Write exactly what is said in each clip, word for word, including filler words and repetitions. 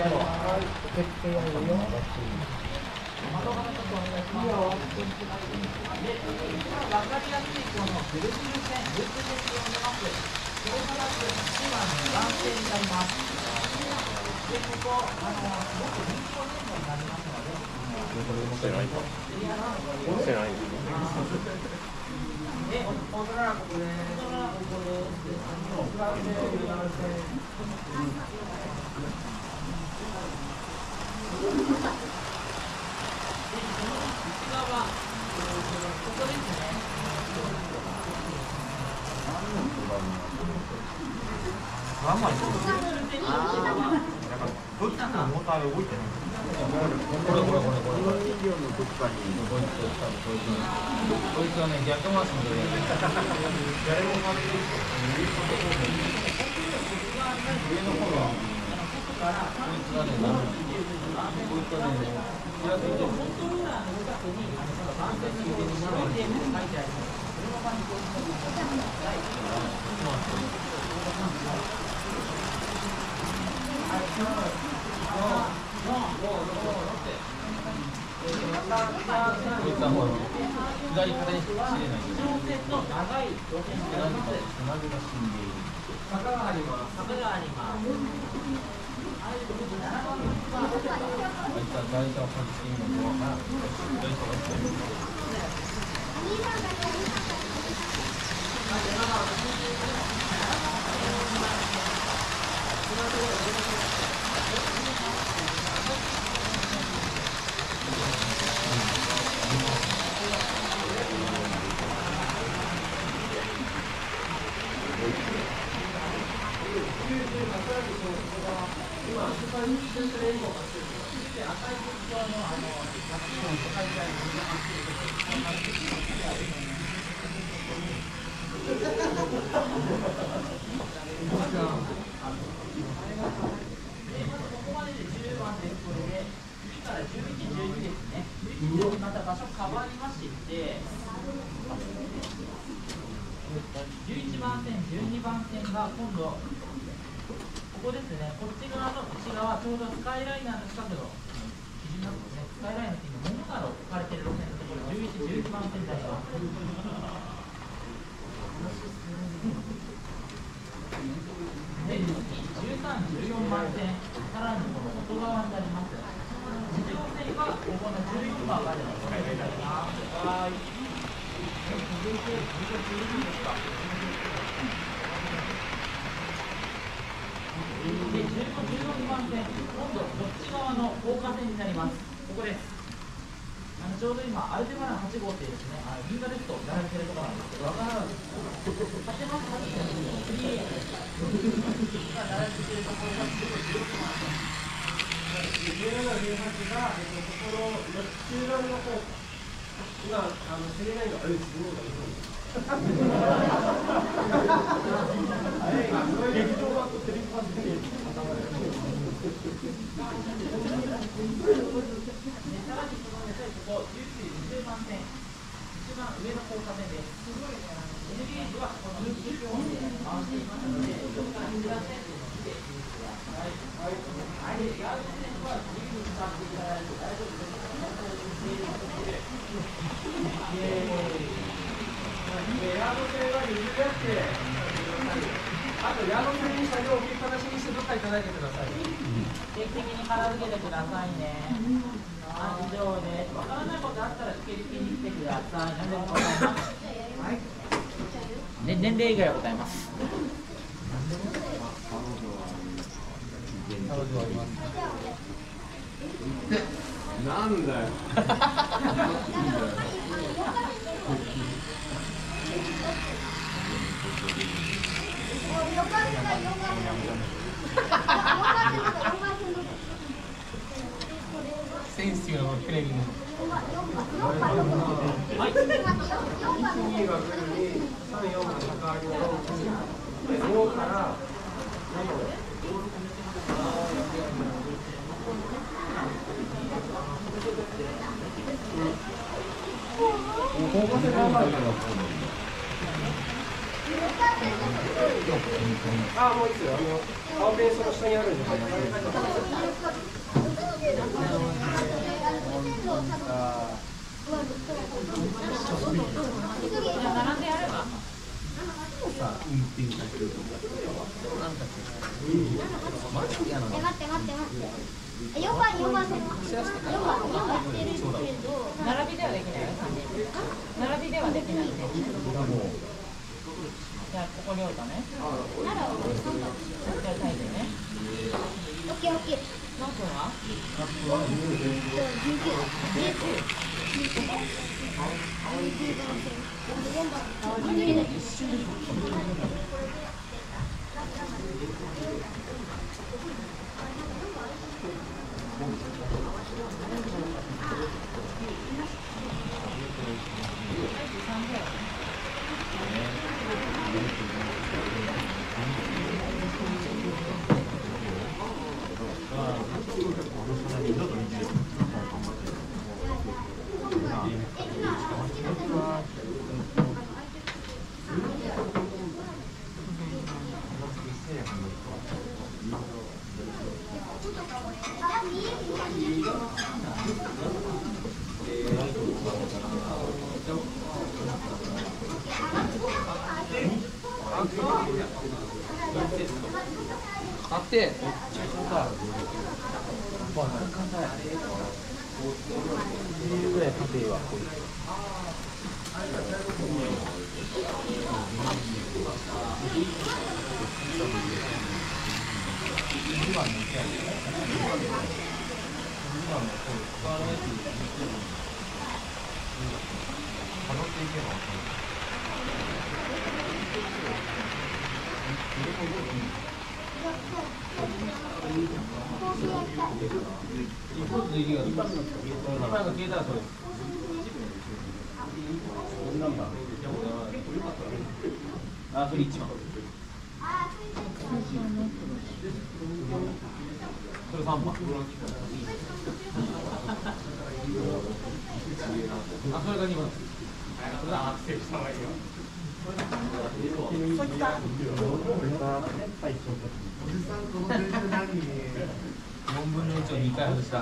年齢以外はございます。 なんだよ。 センシティブなテレビの。はい。 にが来るにさん、よんが関わりのごからなので。高校生頑張るから。ああ、もういいですよ。あの青ペンその下にあるんで。 待って待って待って。よんばんよんばん戦は。よんばんよんばんしてるけど。 並びではできないよ。並びではできないんで。じゃあここに置いたね。 なら俺さんばん。 じゃあタイでね。 オッケーオッケー。 何分は？ じゅうきゅう。じゅうきゅう。じゅうきゅう番戦。よんばん。にだけ。 あって。 あ、それ一番。それ三番。あ、それが二番。それはアクセルした方がいいよ。そういった。四分の一を二回外した。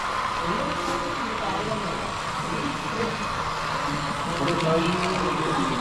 はい。